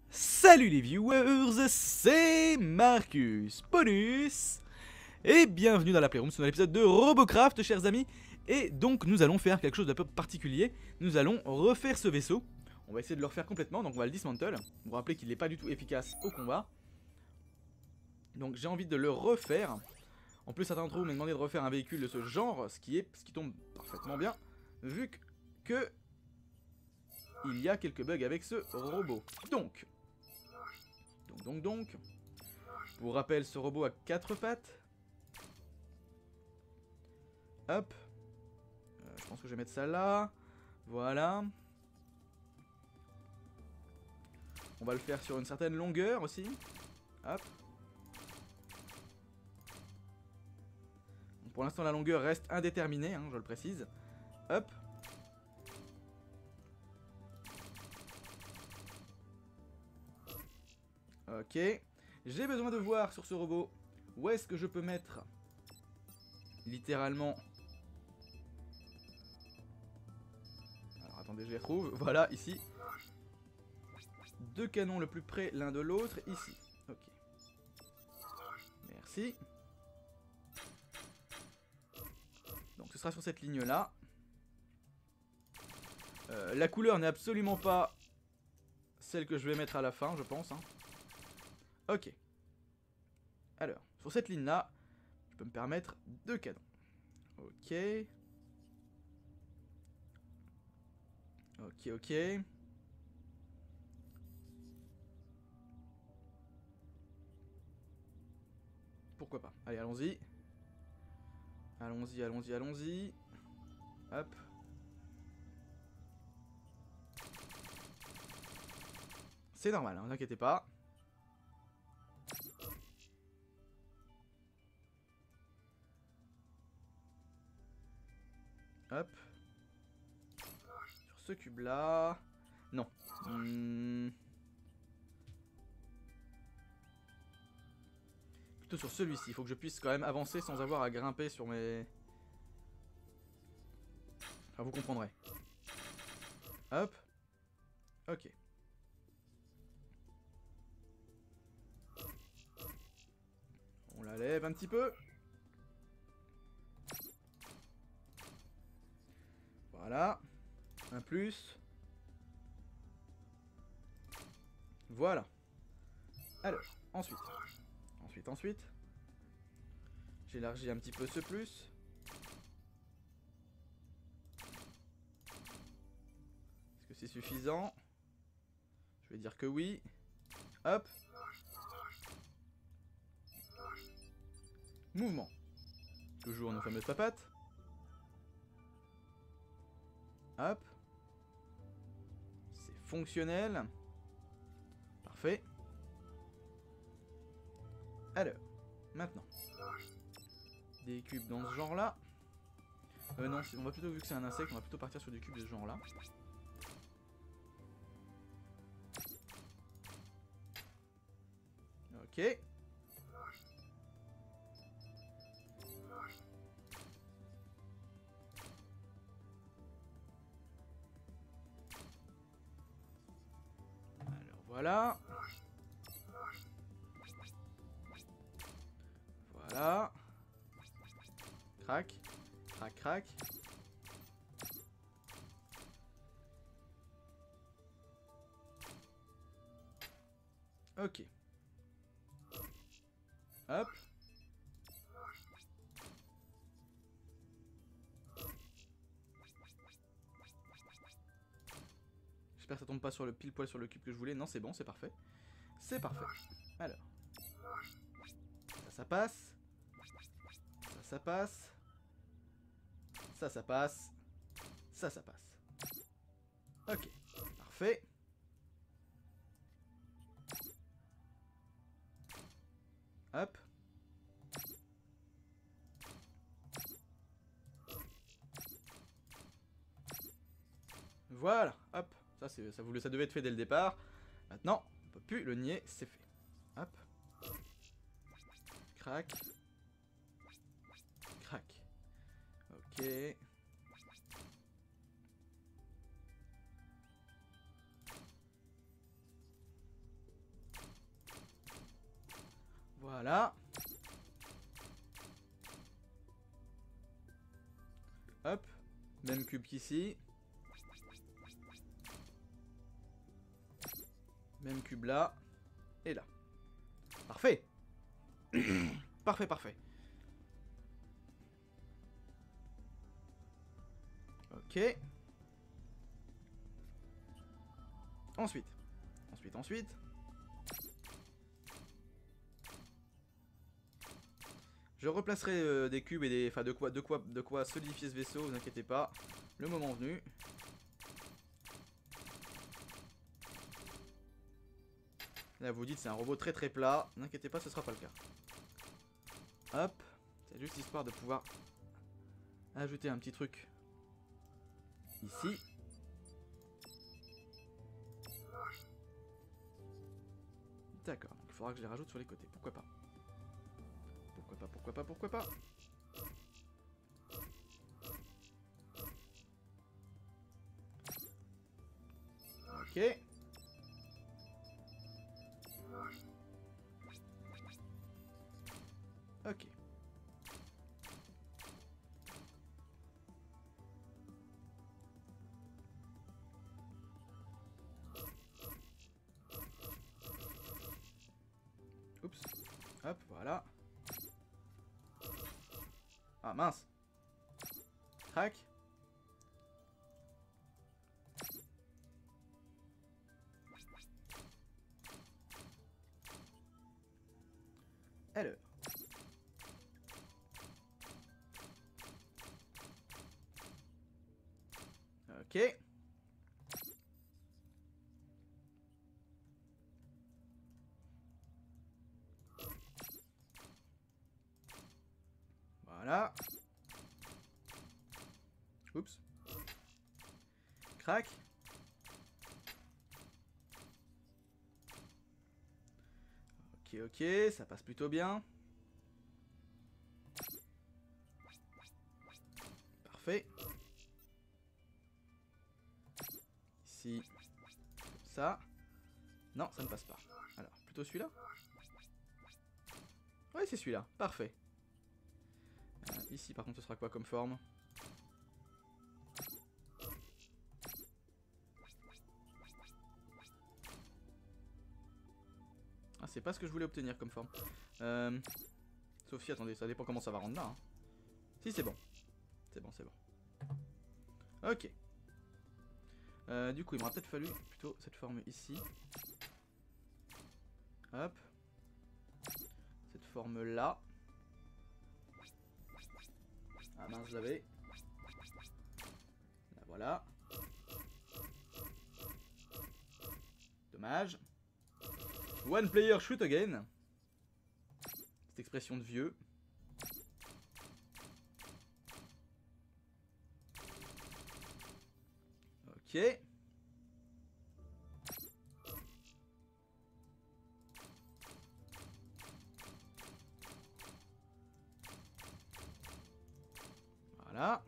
Salut les viewers, c'est Marcus Ponus et bienvenue dans la Playroom sur l'épisode de Robocraft, chers amis. Et donc nous allons faire quelque chose d'un peu particulier. Nous allons refaire ce vaisseau. On va essayer de le refaire complètement, donc on va le dismantle. Vous vous rappelez qu'il n'est pas du tout efficace au combat. Donc j'ai envie de le refaire. En plus certains d'entre vous m'ont demandé de refaire un véhicule de ce genre, ce qui tombe parfaitement bien, vu que il y a quelques bugs avec ce robot. Donc, pour rappel, ce robot a 4 pattes. Hop. Je pense que je vais mettre ça là. Voilà. On va le faire sur une certaine longueur aussi. Hop. Pour l'instant, la longueur reste indéterminée, hein, je le précise. Hop. Ok. J'ai besoin de voir sur ce robot où est-ce que je peux mettre littéralement. Alors attendez, je les retrouve. Voilà, ici. 2 canons le plus près l'un de l'autre, ici. Ok. Merci. Donc ce sera sur cette ligne-là. La couleur n'est absolument pas celle que je vais mettre à la fin, je pense. Hein. Ok. Alors, sur cette ligne-là, je peux me permettre 2 canons. Ok. Ok. Pourquoi pas. Allez, allons-y. Allons-y. Hop. C'est normal, hein, ne vous inquiétez pas. Hop. Sur ce cube là. Non. Plutôt sur celui-ci. Il faut que je puisse quand même avancer sans avoir à grimper sur mes. Enfin, vous comprendrez. Hop. Ok. On la lève un petit peu. Voilà. Un plus. Voilà. Alors, ensuite. J'élargis un petit peu ce plus. Est-ce que c'est suffisant? Je vais dire que oui. Hop. Mouvement. Toujours nos fameuses papates. Hop. C'est fonctionnel. Parfait. Alors, maintenant. Des cubes dans ce genre là. Non, on va plutôt, vu que c'est un insecte, on va plutôt partir sur des cubes de ce genre là. Ok. Alors voilà. Voilà. Crac. Ok. Hop. J'espère que ça tombe pas sur le pile poil sur le cube que je voulais. Non, c'est bon, c'est parfait. C'est parfait. Alors. Ça passe. Ça passe. Ça passe. Ça passe. Ok. Parfait. Hop. Voilà. Hop. Ça devait être fait dès le départ. Maintenant, on peut plus le nier, c'est fait. Hop. Crac. Ok. Voilà. Hop. Même cube qu'ici. Même cube là. Et là. Parfait. Parfait, parfait. Ok. Ensuite. Ensuite. Je replacerai des cubes et des... Enfin, de quoi solidifier ce vaisseau, vous inquiétez pas. Le moment venu. Là, vous dites c'est un robot très très plat. N'inquiétez pas, ce sera pas le cas. Hop. C'est juste histoire de pouvoir ajouter un petit truc ici. D'accord, donc il faudra que je les rajoute sur les côtés. Pourquoi pas? Pourquoi pas? Ok. Ok. Oups. Hop, voilà. Ah mince. Crac. Alors. Ok. Voilà. Oups. Crac. Ok, ça passe plutôt bien. Parfait. Ici. Comme ça. Non, ça ne passe pas. Alors, plutôt celui-là. Ouais, c'est celui-là. Parfait. Ici, par contre, ce sera quoi comme forme? Ah, c'est pas ce que je voulais obtenir comme forme. Sauf si, attendez, ça dépend comment ça va rendre là. Hein. Si, c'est bon. C'est bon. Ok. Du coup, il m'aura peut-être fallu plutôt cette forme ici. Hop. Cette forme là. Ah mince, je l'avais. Là, voilà. Dommage. One player shoot again. Cette expression de vieux. Ok. Voilà.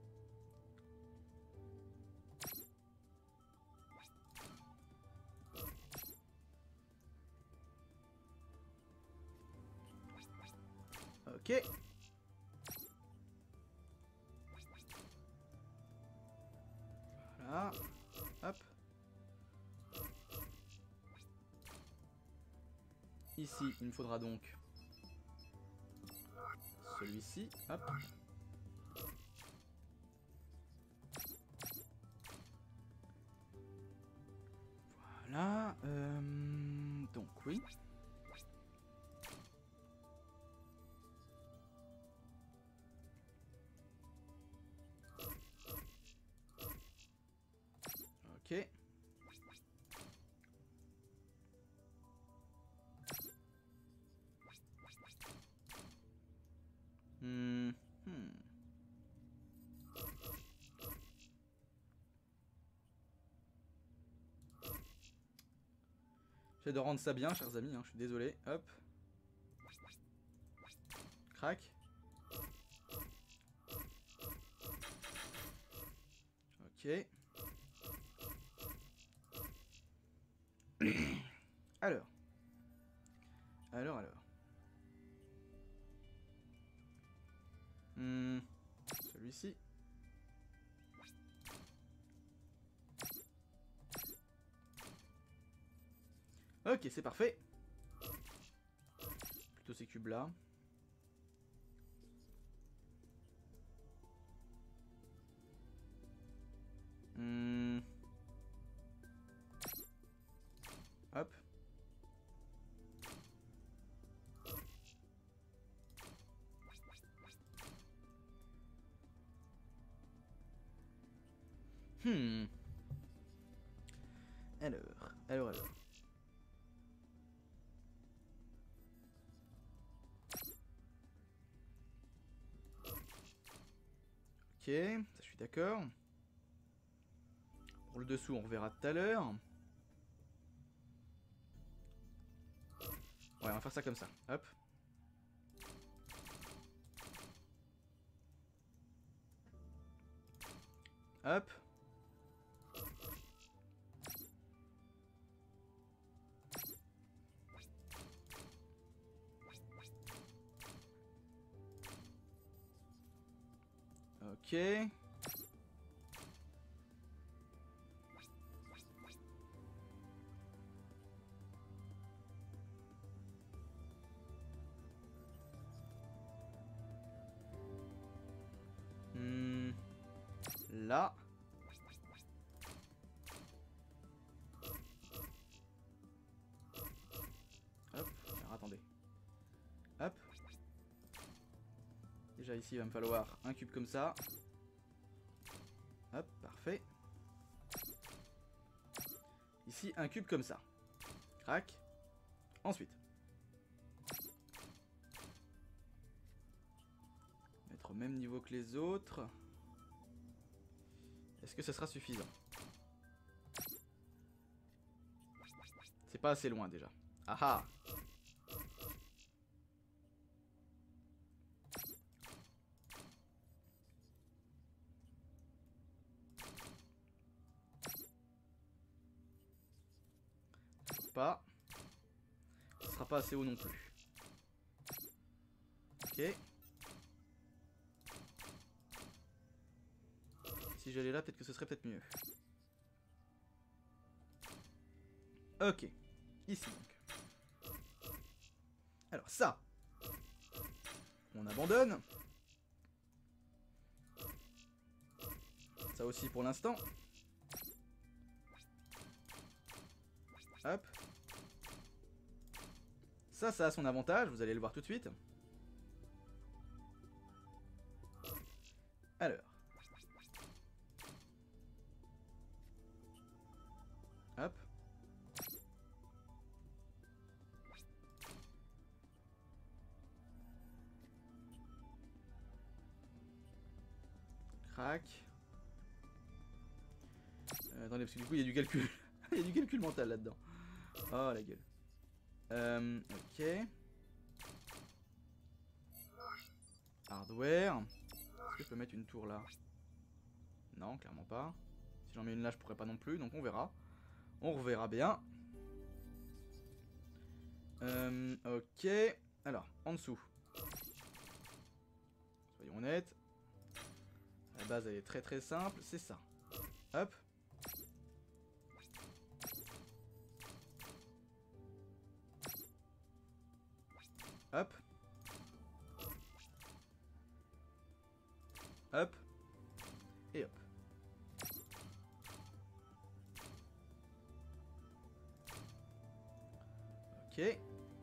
Ok. Voilà. Hop. Ici, il me faudra donc celui-ci. Hop. Voilà. Donc, oui. Ok. J'essaie de rendre ça bien, chers amis, hein, je suis désolé. Hop. Crac. Ok. Alors. Celui-ci. Ok, c'est parfait. Plutôt ces cubes là. Hop. Alors. Ok, ça je suis d'accord. Pour le dessous, on reverra tout à l'heure. Ouais, on va faire ça comme ça. Hop. Hop. Ok. Là. Hop. Alors attendez. Hop. Déjà ici il va me falloir un cube comme ça. Hop, parfait. Ici un cube comme ça. Crac. Ensuite. Mettre au même niveau que les autres. Est-ce que ce sera suffisant? C'est pas assez loin déjà. Ah ah! Pas. Ce sera pas assez haut non plus. Ok. Si j'allais là, peut-être que ce serait peut-être mieux. Ok. Ici donc. Alors ça. On abandonne. Ça aussi pour l'instant. Hop. Ça a son avantage, vous allez le voir tout de suite. Alors. Hop. Crac. Attendez, parce que du coup il y a du calcul. Il y a du calcul mental là-dedans. Oh la gueule. Ok. Hardware. Est-ce que je peux mettre une tour là? Non, clairement pas. Si j'en mets une là, je pourrais pas non plus, donc on verra. On reverra bien. Ok. Alors, en dessous. Soyons honnêtes. La base, elle est très très simple, c'est ça. Hop. Hop. Hop. Et hop. Ok.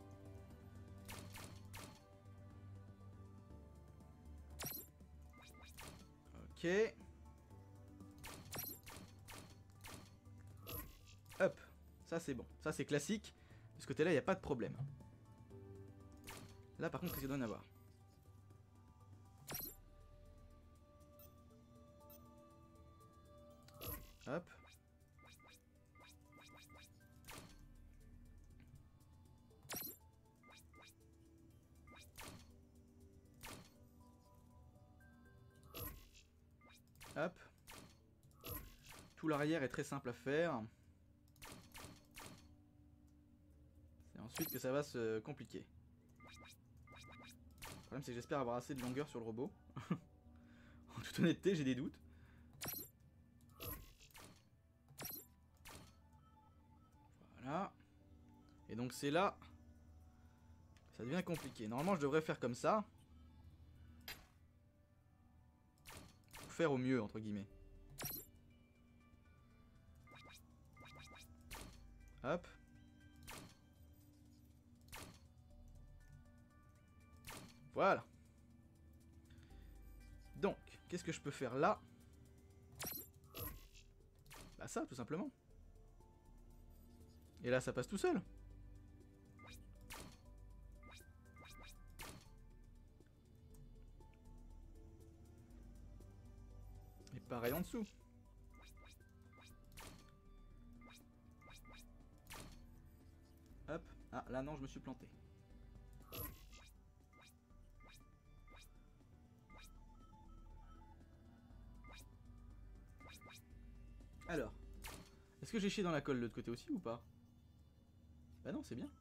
Ok. Hop. Ça c'est bon. Ça c'est classique. De ce côté-là, il n'y a pas de problème. Là par contre, qu'est-ce qu'il doit y en avoir? Hop. Hop. Tout l'arrière est très simple à faire. C'est ensuite que ça va se compliquer. problème, c'est que j'espère avoir assez de longueur sur le robot. En toute honnêteté, j'ai des doutes. Voilà. Et donc c'est là... Ça devient compliqué. Normalement, je devrais faire comme ça. Pour faire au mieux, entre guillemets. Hop. Voilà. Donc, qu'est-ce que je peux faire là? Bah ça, tout simplement. Et là, ça passe tout seul. Et pareil en dessous. Hop. Ah, là non, je me suis planté. Alors. Est-ce que j'ai chié dans la colle de l'autre côté aussi ou pas? Bah non, c'est bien.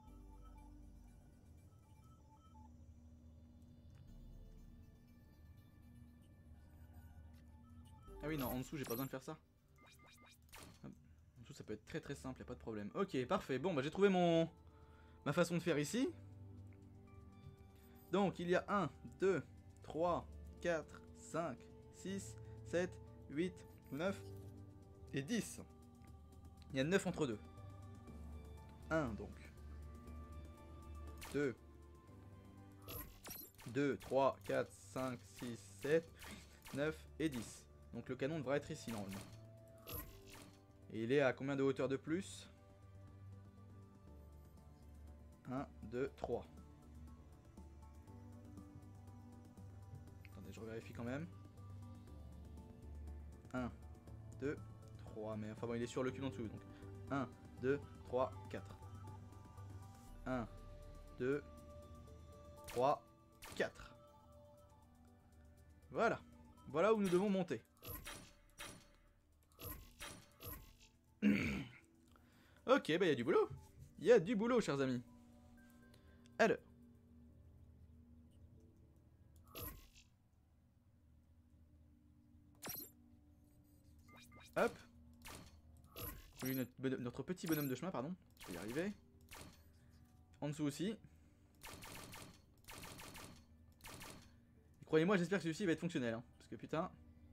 Ah oui, non, en dessous, j'ai pas besoin de faire ça. Hop. En dessous, ça peut être très très simple, y a pas de problème. Ok, parfait. Bon, bah j'ai trouvé ma façon de faire ici. Donc, il y a 1, 2, 3, 4, 5, 6, 7, 8, 9 et 10. Il y a 9 entre deux. 1 donc. 2, 3, 4, 5, 6, 7, 9 et 10. Donc le canon devrait être ici normalement. Et il est à combien de hauteur de plus? 1, 2, 3. Attendez, je revérifie quand même. 1, 2, 3. Mais enfin bon, il est sur le cube en dessous. Donc 1, 2, 3, 4. 1, 2, 3, 4. Voilà. Voilà où nous devons monter. Ok, bah il y a du boulot. Il y a du boulot, chers amis. Alors. Hop. Oui, notre petit bonhomme de chemin, pardon. Je vais y arriver. En dessous aussi. Croyez-moi, j'espère que celui-ci va être fonctionnel. Hein, parce que putain...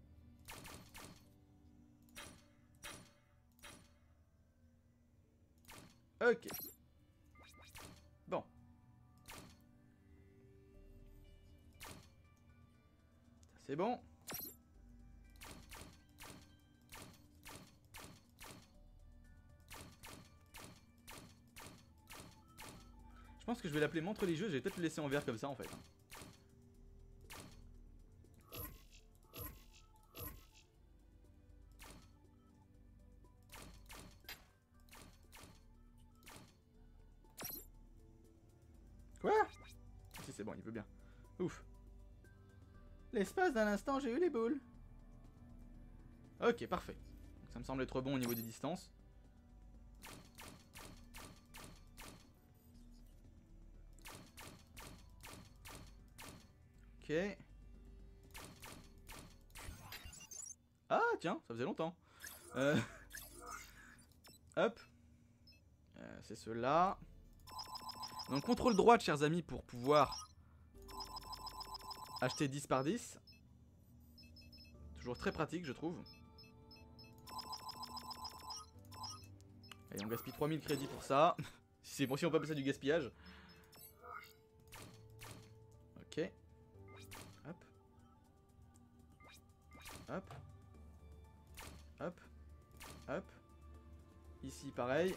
Ok. Bon. Ça c'est bon. Je pense que je vais l'appeler montre religieuse, je vais peut-être le laisser en vert comme ça en fait. Quoi? Si c'est bon, il veut bien. Ouf. L'espace d'un instant, j'ai eu les boules. Ok, parfait. Donc, ça me semble être bon au niveau des distances. Ok. Ah tiens, ça faisait longtemps. Hop. C'est ceux-là. Donc contrôle droite, chers amis, pour pouvoir acheter 10 par 10. Toujours très pratique, je trouve. Allez, on gaspille 3000 crédits pour ça. Si on peut appeler ça du gaspillage. Ok. Hop. Hop. Hop. Hop. Ici, pareil.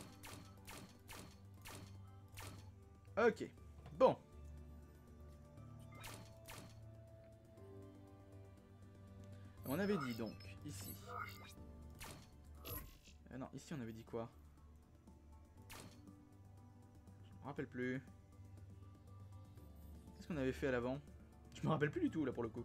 Ok. Bon. On avait dit donc, ici. Non, ici on avait dit quoi? Je me rappelle plus. Qu'est-ce qu'on avait fait à l'avant? Je me rappelle plus du tout là pour le coup.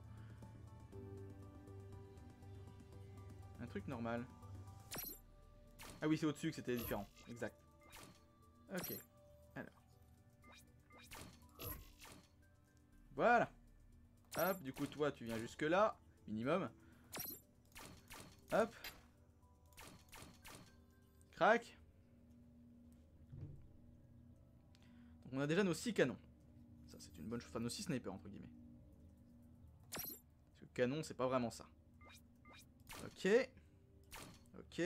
Un truc normal. Ah oui, c'est au-dessus que c'était différent. Exact. Ok. Alors. Voilà. Hop, du coup toi tu viens jusque là, minimum. Hop. Crac. Donc on a déjà nos 6 canons. Ça c'est une bonne chose, enfin nos 6 snipers entre guillemets. Parce que canon c'est pas vraiment ça. Ok. Ok.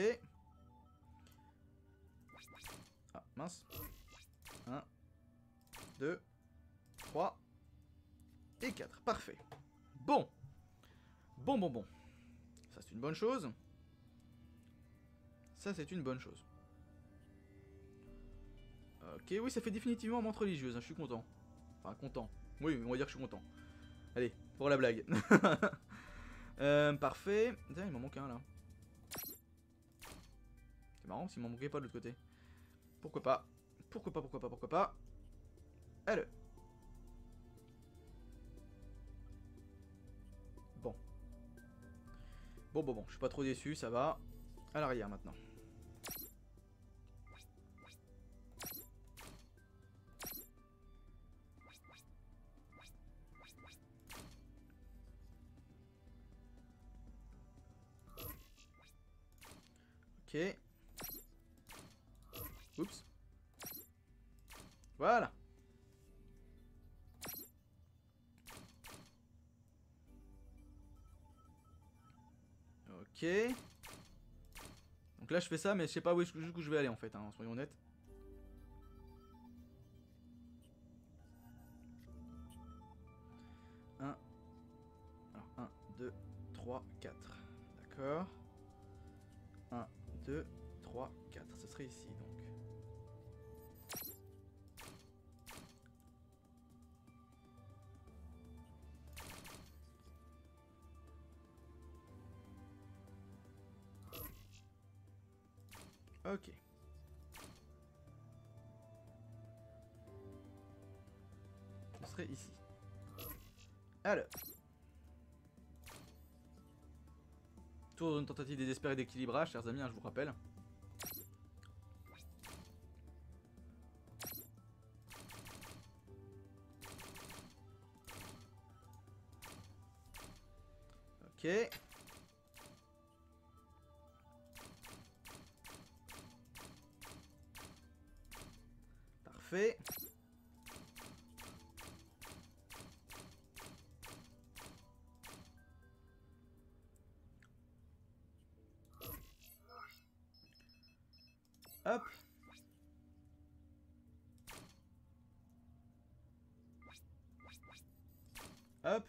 Ah mince. 1, 2, 3 et 4. Parfait. Bon. Bon. Ça c'est une bonne chose. Ça c'est une bonne chose. Ok, oui, ça fait définitivement menthe religieuse, hein, je suis content. Enfin, content. Oui, on va dire que je suis content. Allez, pour la blague. Parfait. Tiens, il m'en manque un là. C'est marrant s'il m'en manquait pas de l'autre côté. Pourquoi pas. Pourquoi pas. Allez. Bon. Bon, je suis pas trop déçu, ça va. À l'arrière maintenant. Ok. Oups. Voilà. Ok. Donc là je fais ça mais je sais pas jusqu'où je vais aller en fait, hein, soyons honnêtes. Alors 1, 2, 3, 4. D'accord. 1, 2, 3, 4. Ce serait ici donc. Ok. Ce serait ici. Alors. Toujours une tentative désespérée d'équilibrage, chers amis, hein, je vous rappelle. Ok. Parfait. Hop. Hop.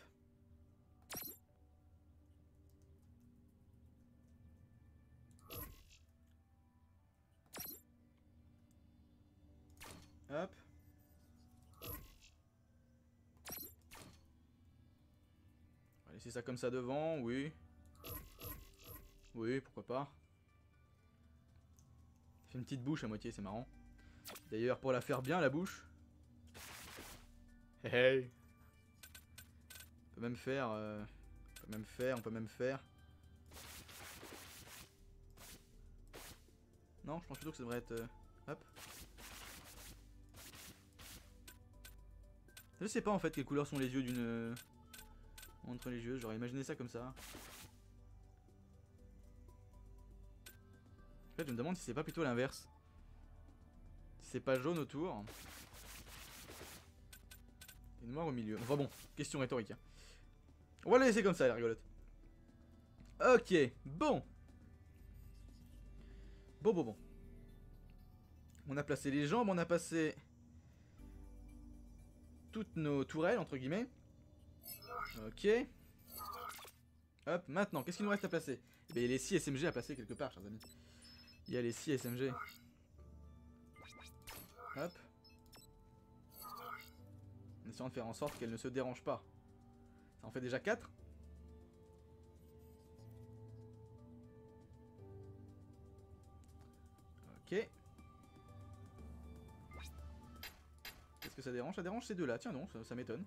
Hop. On va laisser ça comme ça devant, oui. Oui, pourquoi pas. Fait une petite bouche à moitié, c'est marrant. D'ailleurs, pour la faire bien, la bouche. Hey. On peut même faire... on peut même faire... Non, je pense plutôt que ça devrait être... hop. Je sais pas en fait quelles couleurs sont les yeux d'une... entre les yeux, j'aurais imaginé ça comme ça. En fait, je me demande si c'est pas plutôt l'inverse. Si c'est pas jaune autour. Et noir au milieu. Enfin bon, question rhétorique. Hein. On va la laisser comme ça, la rigolote. Ok, bon. Bon. On a placé les jambes, on a passé toutes nos tourelles, entre guillemets. Ok. Hop, maintenant, qu'est-ce qu'il nous reste à placer? Eh bien, il y a les 6 SMG à placer quelque part, chers amis. Il y a les 6 SMG. Hop. En essayant de faire en sorte qu'elle ne se dérange pas. Ça en fait déjà 4. Ok. Qu'est-ce que ça dérange? Ça dérange ces deux-là. Tiens non, ça m'étonne.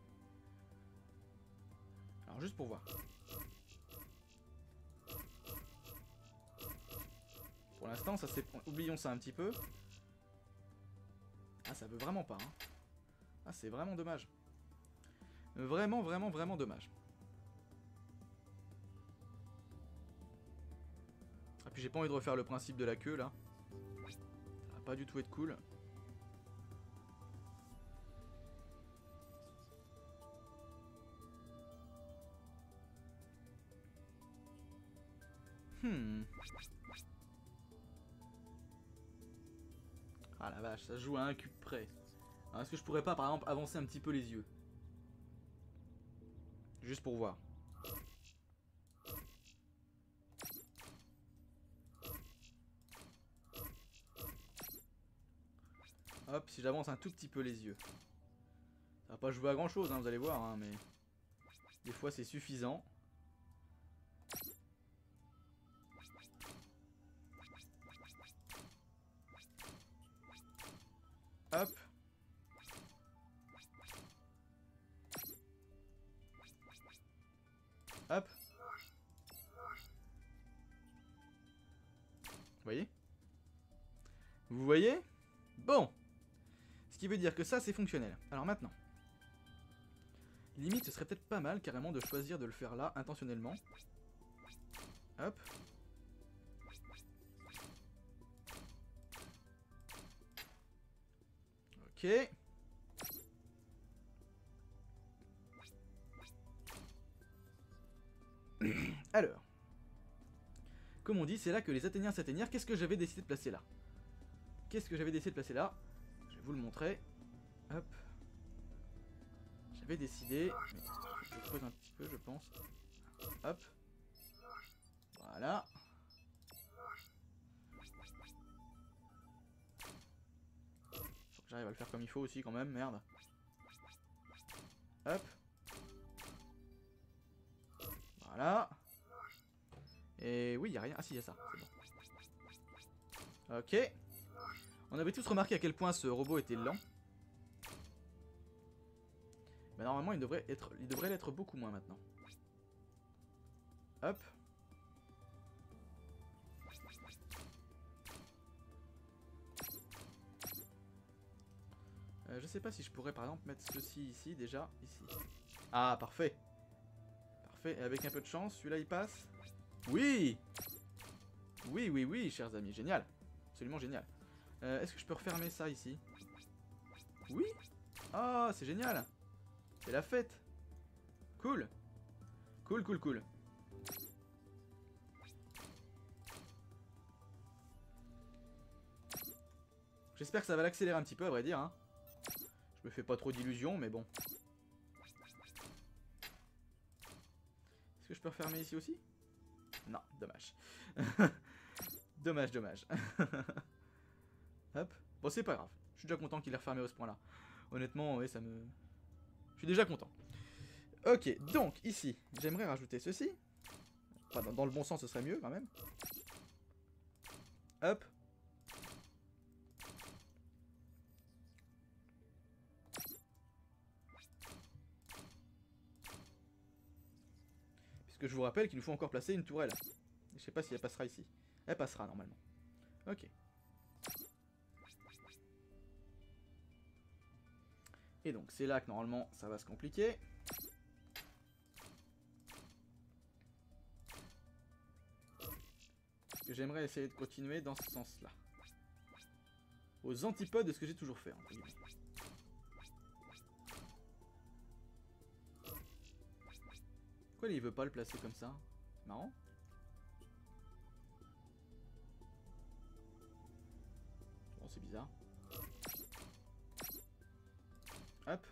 Alors juste pour voir. Pour l'instant, ça c'est... oublions ça un petit peu. Ah, ça veut vraiment pas. Hein. Ah, c'est vraiment dommage. Vraiment, vraiment, vraiment dommage. Ah, puis j'ai pas envie de refaire le principe de la queue, là. Ça va pas du tout être cool. Ah la vache, ça se joue à un cube près. Alors, est-ce que je pourrais pas, par exemple, avancer un petit peu les yeux? Juste pour voir. Hop, si j'avance un tout petit peu les yeux. Ça va pas jouer à grand chose, hein, vous allez voir, hein, mais... Des fois c'est suffisant. Hop. Hop. Vous voyez? Vous voyez? Bon. Ce qui veut dire que ça, c'est fonctionnel. Alors maintenant. Limite, ce serait peut-être pas mal, carrément, de choisir de le faire là, intentionnellement. Hop. Ok. Alors. Comme on dit, c'est là que les Athéniens s'atteignirent. Qu'est-ce que j'avais décidé de placer là? Qu'est-ce que j'avais décidé de placer là? Je vais vous le montrer. Hop. J'avais décidé... Je creuse un petit peu, je pense. Hop. Voilà. Faut que j'arrive à le faire comme il faut aussi quand même, merde. Hop. Voilà. Et oui, il n'y a rien. Ah si, il y a ça, c'est bon. Ok. On avait tous remarqué à quel point ce robot était lent. Mais normalement, il devrait l'être beaucoup moins maintenant. Hop. Je sais pas si je pourrais par exemple mettre ceci ici déjà. Ici. Ah, parfait. Parfait. Et avec un peu de chance, celui-là il passe. Oui! Oui, oui, oui, chers amis. Génial. Absolument génial. Est-ce que je peux refermer ça ici? Oui? Oh, c'est génial. C'est la fête. Cool. Cool, cool, cool. J'espère que ça va l'accélérer un petit peu, à vrai dire. Hein. Je me fais pas trop d'illusions, mais bon. Est-ce que je peux refermer ici aussi? Non, dommage. Dommage, dommage. Hop. Bon, c'est pas grave. Je suis déjà content qu'il ait refermé à ce point-là. Honnêtement, ouais, ça me... Je suis déjà content. Ok, donc, ici, j'aimerais rajouter ceci. Enfin, dans le bon sens, ce serait mieux, quand même. Hop. Puisque je vous rappelle qu'il nous faut encore placer une tourelle. Je sais pas si elle passera ici. Elle passera, normalement. Ok. Et donc, c'est là que, normalement, ça va se compliquer. Que j'aimerais essayer de continuer dans ce sens-là. Aux antipodes de ce que j'ai toujours fait, entre guillemets. Pourquoi il veut pas le placer comme ça? Marrant. Bon, c'est bizarre. Hop.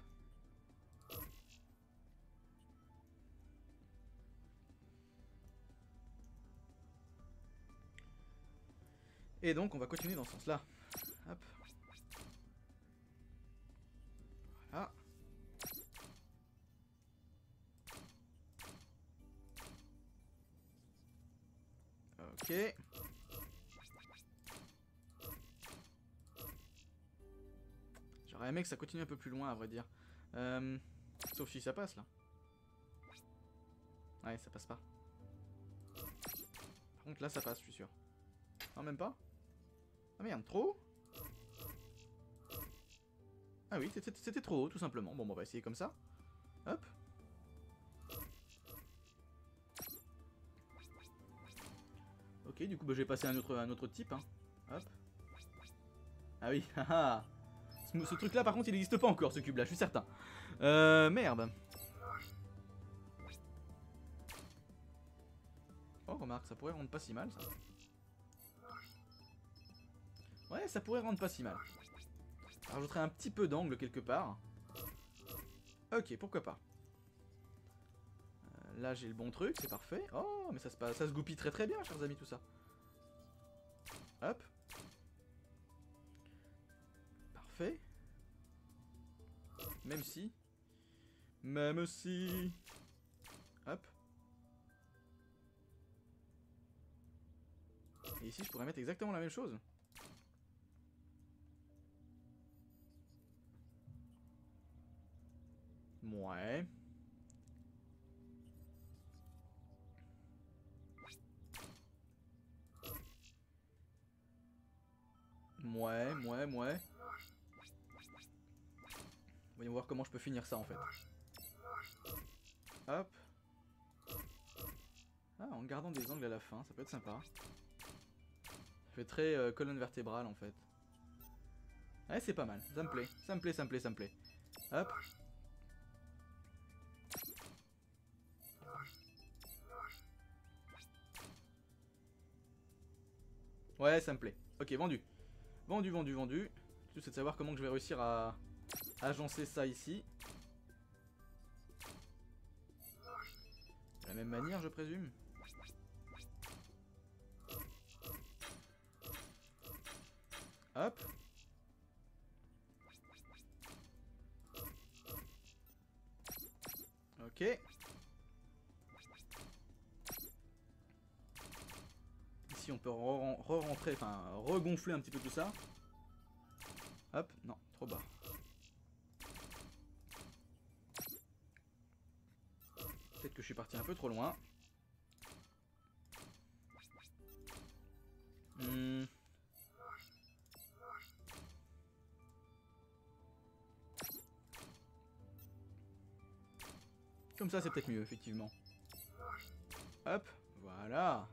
Et donc, on va continuer dans ce sens-là. Hop. Voilà. Ok. J'aurais aimé que ça continue un peu plus loin, à vrai dire. Sauf si ça passe, là. Ouais, ça passe pas. Par contre, là, ça passe, je suis sûr. Non, même pas? Ah merde, trop haut? Ah oui, c'était trop haut, tout simplement. Bon, on va essayer comme ça. Hop. Ok, du coup bah, je vais passer à un autre type. Hein. Hop. Ah oui, haha. Ce truc là par contre il n'existe pas encore, ce cube là, je suis certain. Merde. Oh remarque, ça pourrait rendre pas si mal ça. Ouais, ça pourrait rendre pas si mal. Je rajouterai un petit peu d'angle quelque part. Ok, pourquoi pas. Là j'ai le bon truc, c'est parfait. Oh, mais ça se goupille très très bien, chers amis, tout ça. Hop. Parfait. Même si. Même si. Hop. Et ici je pourrais mettre exactement la même chose. Ouais. Ouais. Voyons voir comment je peux finir ça en fait. Hop. Ah, en gardant des angles à la fin, ça peut être sympa. Ça fait très colonne vertébrale en fait. Ouais, c'est pas mal, ça me plaît, ça me plaît, ça me plaît, ça me plaît. Hop. Ouais, ça me plaît. Ok, vendu. Vendu. Tout c'est de savoir comment je vais réussir à agencer ça ici. De la même manière, je présume. Hop. Ok. Ici, on peut re-rentrer, enfin, regonfler un petit peu tout ça. Hop, non, trop bas. Peut-être que je suis parti un peu trop loin. Comme ça, c'est peut-être mieux, effectivement. Hop, voilà.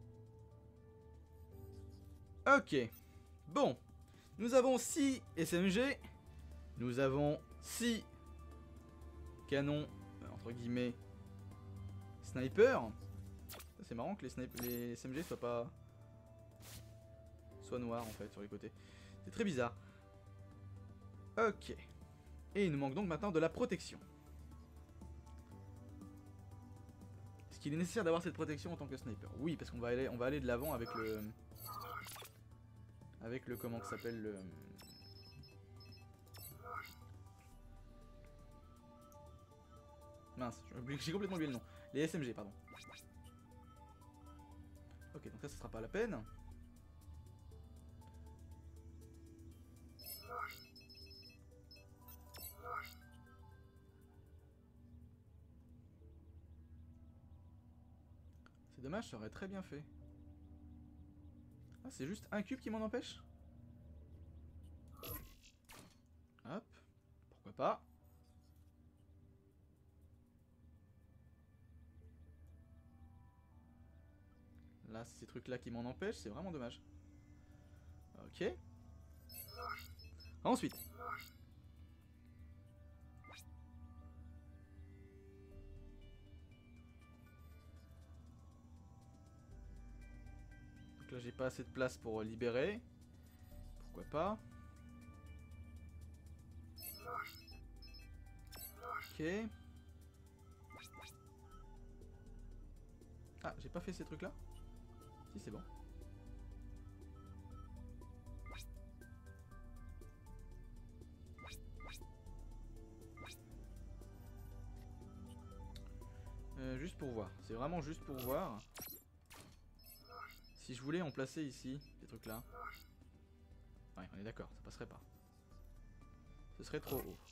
Ok. Bon. Nous avons 6 SMG. Nous avons 6 canons, entre guillemets, sniper. C'est marrant que les SMG soient noirs en fait sur les côtés. C'est très bizarre. Ok. Et il nous manque donc maintenant de la protection. Est-ce qu'il est nécessaire d'avoir cette protection en tant que sniper? Oui, parce qu'on va aller de l'avant avec le... comment que s'appelle le... Mince, j'ai complètement oublié le nom. Les SMG, pardon. Ok, donc ça, ce sera pas la peine. C'est dommage, ça aurait très bien fait. Ah, c'est juste un cube qui m'en empêche? Hop, pourquoi pas. Là, c'est ces trucs-là qui m'en empêchent, c'est vraiment dommage. Ok. Ensuite. Donc là, j'ai pas assez de place pour libérer. Pourquoi pas. Ok. Ah, j'ai pas fait ces trucs-là? Si, c'est bon. Juste pour voir. C'est vraiment juste pour voir. Si je voulais en placer ici, ces trucs-là. Ouais, on est d'accord, ça passerait pas. Ce serait trop haut.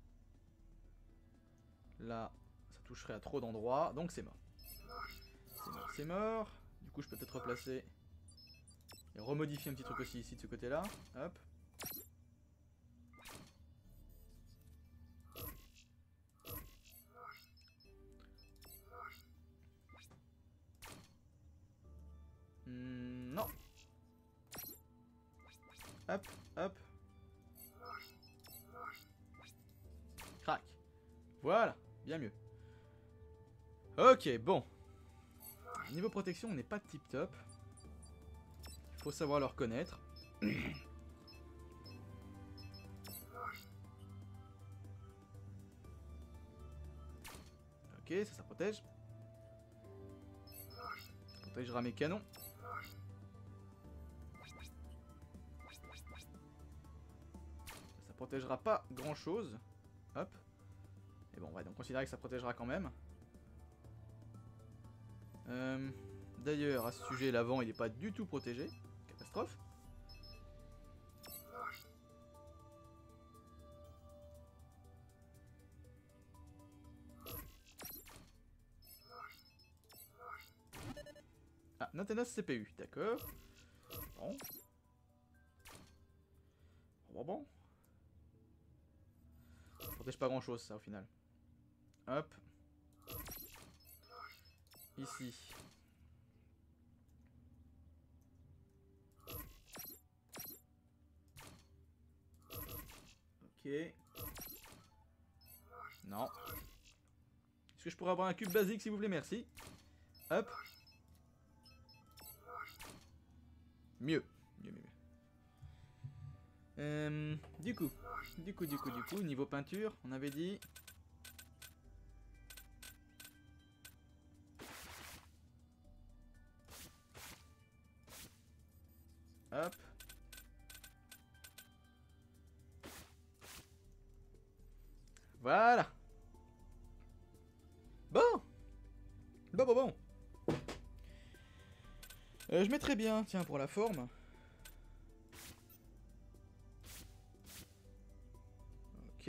Là, ça toucherait à trop d'endroits, donc c'est mort. C'est mort. Du coup, je peux peut-être replacer et remodifier un petit truc aussi ici de ce côté-là. Hop. Hop, hop. Crac. Voilà, bien mieux. Ok, bon. Niveau protection, on n'est pas tip top. Il faut savoir le reconnaître. Ok, ça protège. Ça protégera mes canons. Ça protégera pas grand chose. Hop. Et bon, on va donc considérer que ça protégera quand même. D'ailleurs, à ce sujet, l'avant il n'est pas du tout protégé. Catastrophe. Ah, Nintendo CPU, d'accord. Bon. Bon. Ça protège pas grand chose ça au final. Hop. Ici. Ok. Non. Est-ce que je pourrais avoir un cube basique s'il vous plaît, merci. Hop. Mieux. Du coup, niveau peinture, on avait dit. Hop. Voilà. Bon. Je mettrais bien, tiens, pour la forme. Ok.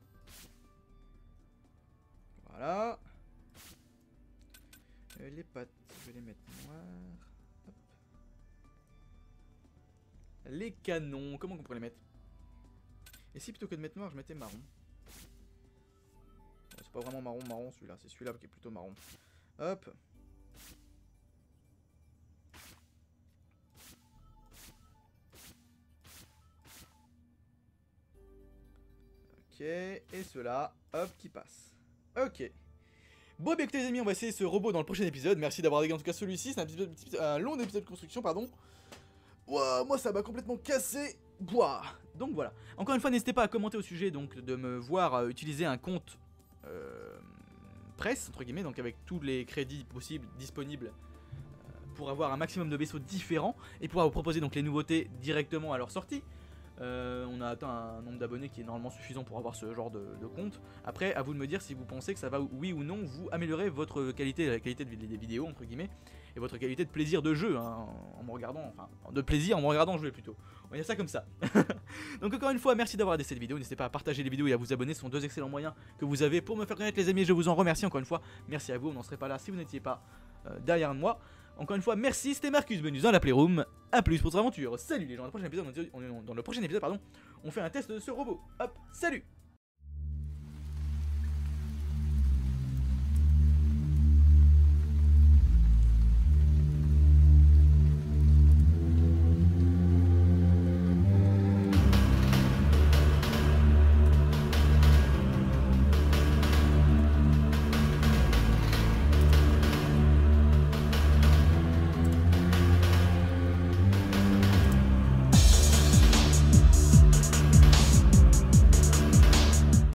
Voilà. Les pattes, je vais les mettre noires. Hop. Les canons, comment on pourrait les mettre? Et si plutôt que de mettre noir, je mettais marron? Bon, c'est pas vraiment marron celui-là, c'est celui-là qui est plutôt marron. Hop. Ok, et ceux-là, hop, qui passe. Ok. Bon, bah écoutez les amis, on va essayer ce robot dans le prochain épisode. Merci d'avoir regardé en tout cas celui-ci, c'est un long épisode de construction, pardon. Ouah, moi ça m'a complètement cassé. Ouah. Donc voilà. Encore une fois, n'hésitez pas à commenter au sujet donc de me voir utiliser un compte presse, entre guillemets, donc avec tous les crédits possibles, disponibles, pour avoir un maximum de vaisseaux différents et pouvoir vous proposer donc les nouveautés directement à leur sortie. On a atteint un nombre d'abonnés qui est normalement suffisant pour avoir ce genre de compte. Après, à vous de me dire si vous pensez que ça va, oui ou non, vous améliorer votre qualité, la qualité des vidéos, entre guillemets, et votre qualité de plaisir de jeu, hein, en me regardant, enfin, de plaisir en me regardant jouer plutôt. On va dire ça comme ça. Donc encore une fois, merci d'avoir regardé cette vidéo, n'hésitez pas à partager les vidéos et à vous abonner, ce sont deux excellents moyens que vous avez pour me faire connaître les amis, je vous en remercie encore une fois. Merci à vous, on n'en serait pas là si vous n'étiez pas derrière moi. Encore une fois, merci, c'était Marcus, bienvenue dans la Playroom. A plus pour votre aventure. Salut les gens, dans le prochain épisode, on fait un test de ce robot. Hop, salut.